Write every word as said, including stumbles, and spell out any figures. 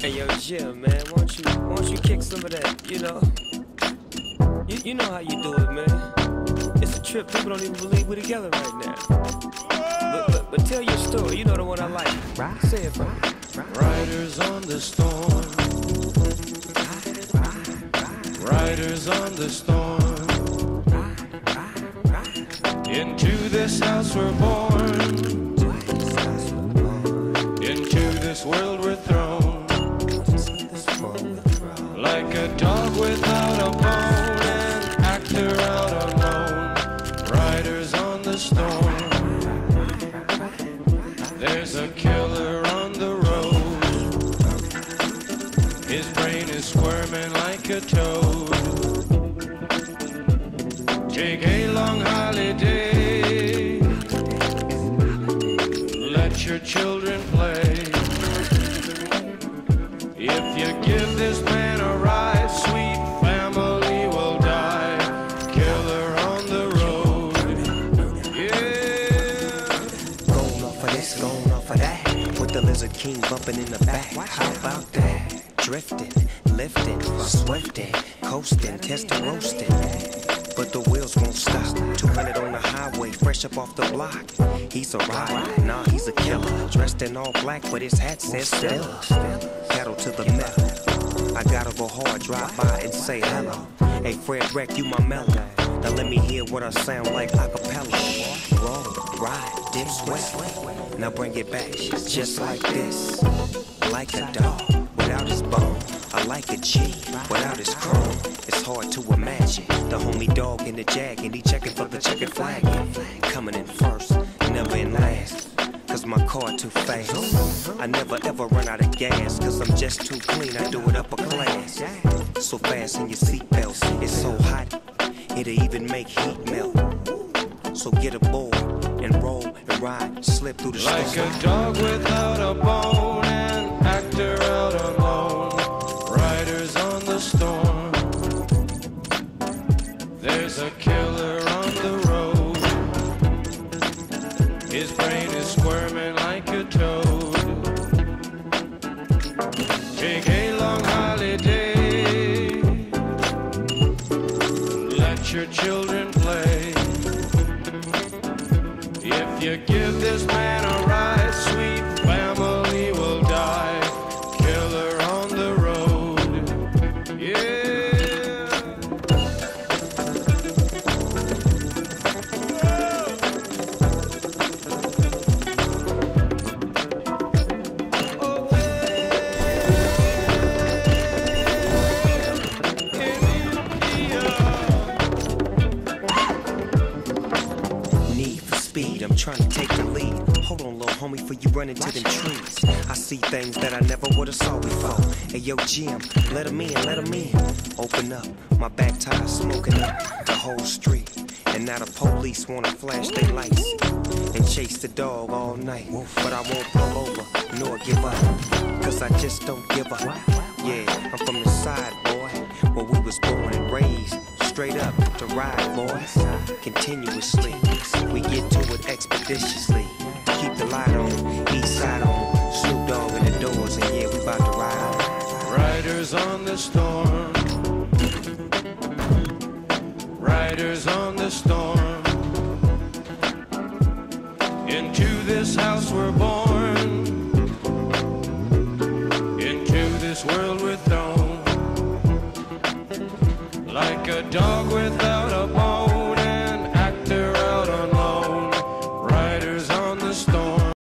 Hey yo, Jim, man, why don't you, why don't you kick some of that, you know? You, you know how you do it, man. It's a trip, people don't even believe we're together right now. But, but, but tell your story, you know the one I like. Right. Say it for me. Riders on the storm. Riders on the storm. Into this house we're born. Into this world we're thrown. Like a dog without a bone, an actor out alone. Riders on the storm. There's a killer on the road. His brain is squirming like a toad. Take a long holiday. Let your children play. If you give this man a ride, sweet family will die. Killer on the road. Yeah. Going off of this, going off of that. With the Lizard King bumping in the back. How about that? Drifting, lifting, swifting, coasting, testing, roasting. But the wheels won't stop. two hundred on the highway, fresh up off the block. He's a rider, nah, he's a killer. Dressed in all black, but his hat says Stella. Pedal to the metal. I gotta go hard, drive by and say hello. Hey, Fred Wreck, you my mellow. Now let me hear what I sound like a cappella. Roll, ride, dip, sweat. Now bring it back, just like this. Like a dog, without his bone. I like a G, without his chrome. It's hard to imagine the homie dog in the jag, and he checking for the checkered flag. Coming in first, never in last, cause my car too fast. I never ever run out of gas, cause I'm just too clean, I do it upper class. So fast in your seatbelts, it's so hot, it'll even make heat melt. So get aboard and roll and ride, slip through the storm. Like a dog without a bone, an actor out alone. Riders on the storm. There's a killer on the road. His brain is squirming like a toad. Take a long holiday. Let your children play. If you give this man a ride, sweet family will die. Killer on the road. Yeah. I'm trying to take the lead. Hold on, little homie, for you run into them trees. I see things that I never would've saw before. Hey, yo, Jim, let him in, let him in. Open up, my back tire smoking up the whole street. And now the police wanna flash their lights and chase the dog all night. But I won't pull over, nor give up, cause I just don't give up. Yeah, I'm from the side, boy, where we was born and raised. Straight up to ride, boys, continuously. We get to it expeditiously. Keep the light on, east side on. Snoop Dogg in the doors, and yeah, we about to ride. Riders on the storm. Riders on the storm. Into this house we're born. Into this world